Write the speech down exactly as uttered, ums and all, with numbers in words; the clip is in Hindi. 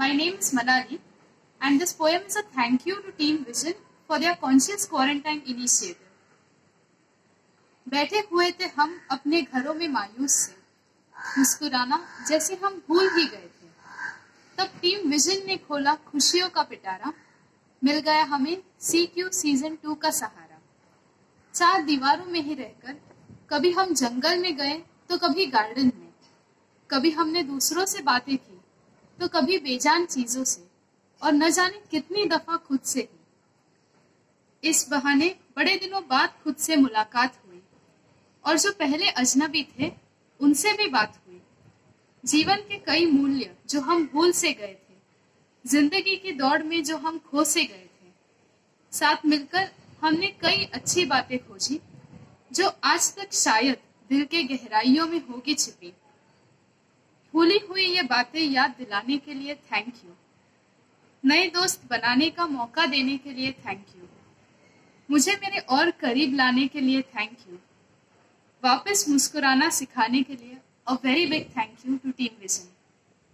My name is Manali, and this poem is a thank you to Team Vision for their conscious quarantine initiative. बैठे हुए थे हम अपने घरों में मायूस से, मुस्कुराना जैसे हम भूल ही गए थे। तब टीम विजन ने खोला खुशियों का पिटारा, मिल गया हमें सी क्यू सीजन टू का सहारा। चार दीवारों में ही रहकर कभी हम जंगल में गए तो कभी गार्डन में, कभी हमने दूसरों से बातें की तो कभी बेजान चीजों से, और न जाने कितनी दफा खुद से ही। इस बहाने बड़े दिनों बाद खुद से मुलाकात हुई, और जो पहले अजनबी थे उनसे भी बात हुई। जीवन के कई मूल्य जो हम भूल से गए थे, जिंदगी की दौड़ में जो हम खो से गए थे, साथ मिलकर हमने कई अच्छी बातें खोजी जो आज तक शायद दिल के गहराइयों में होगी छिपी। भूली हुई ये बातें याद दिलाने के लिए थैंक यू। नए दोस्त बनाने का मौका देने के लिए थैंक यू। मुझे मेरे और करीब लाने के लिए थैंक यू। वापस मुस्कुराना सिखाने के लिए a very big thank you to team vision.